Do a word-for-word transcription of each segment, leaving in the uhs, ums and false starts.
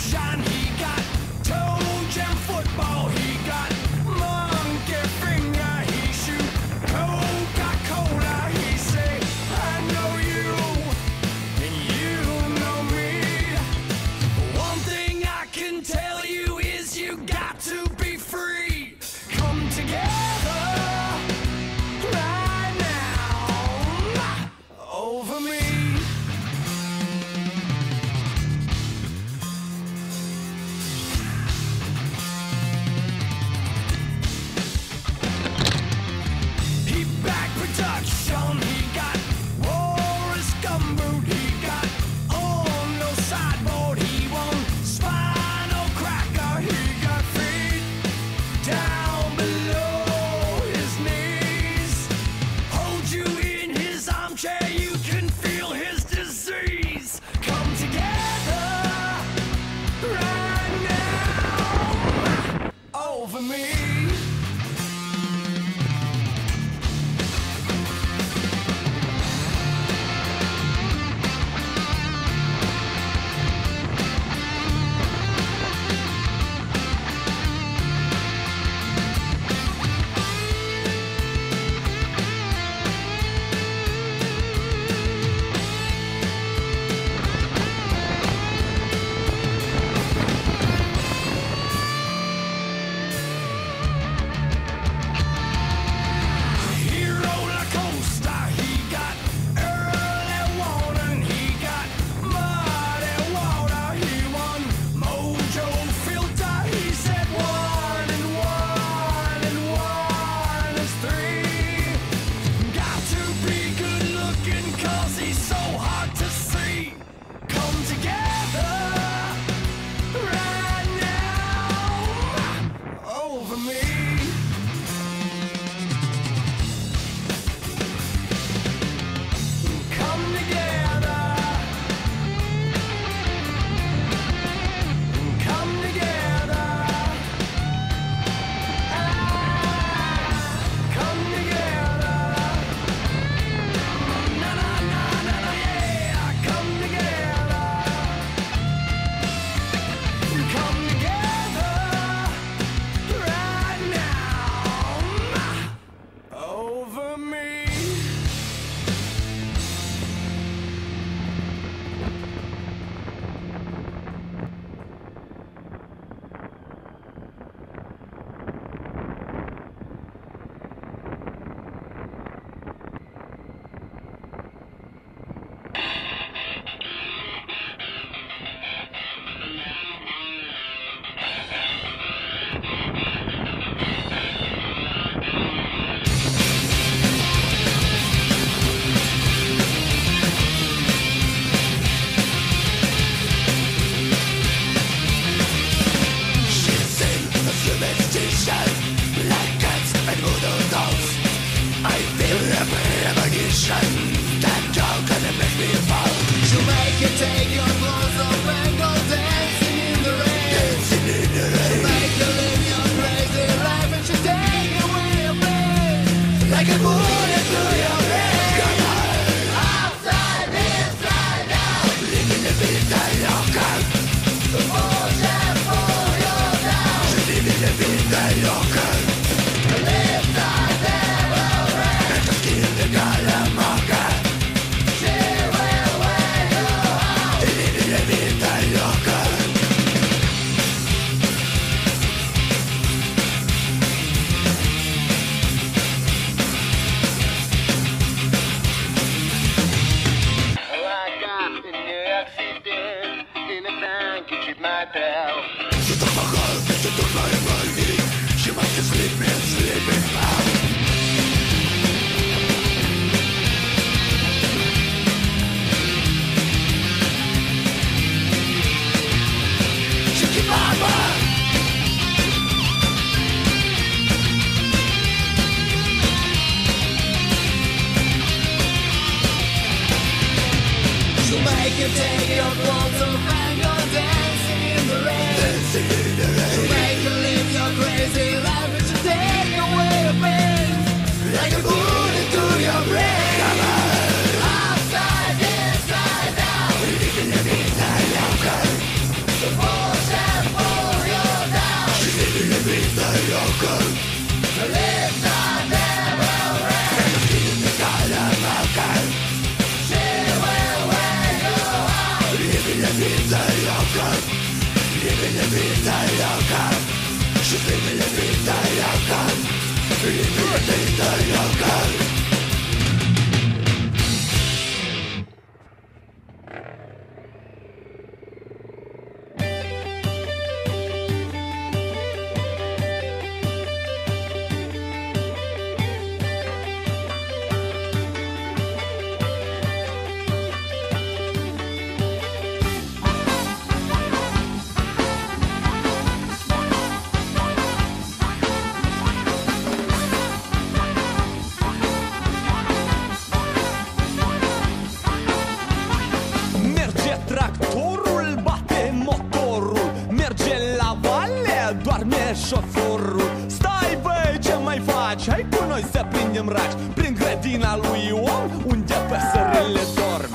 production. He got toe jam football. He got monkey finger. He shoot Coca-Cola. He say, I know you, and you know me. One thing I can tell you is you got to be free. Come together right now over me. He back production. He got Morris Gumboot. He got on no sideboard. He won Spinal Cracker. He got feet down below his knees. Hold you in his armchair. You can feel his disease. Come together right now over me. Make you take your clothes off and go dancing in the rain. Dancing in the rain. To make you live your crazy life and to take away your pain. Like a bullet to your brain. Come on. Outside, inside, out. We live in the midnight local. The force Și primele vite local, primele vite local. Tractorul bate motorul, merge la vale, doarme șoforul. Stai băi, ce mai faci? Hai cu noi să prindem raci prin grădina lui Ion, unde păsările dorm.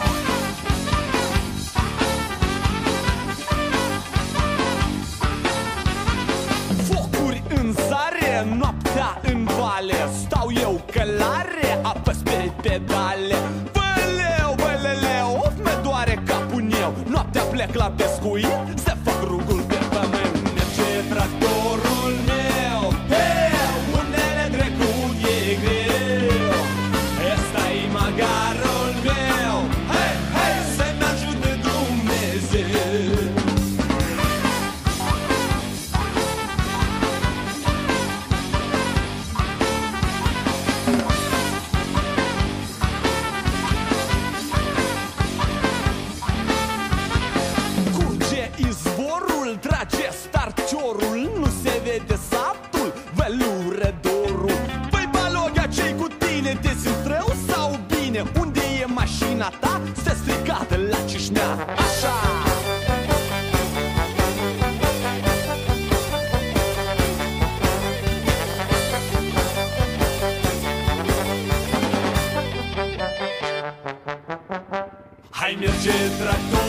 Focuri în sare, noaptea în vale, stau eu călare, apăs pe pedale. Băleu, băleleu, of me doare capul meu. Noaptea plec la pescuit, să fac rugul pe pământ. Merge tractorul meu, hey, unele trecut e greu. Ăsta-i magarul meu, hey, hey, să-mi ajute Dumnezeu. Izvorul, trage starciorul, nu se vede satul, vălură dorul. Băi Balogha, ce-i cu tine? Te simți rău sau bine? Unde e mașina ta? Stă stricată la Cișnea. Așa! Hai merge tractor.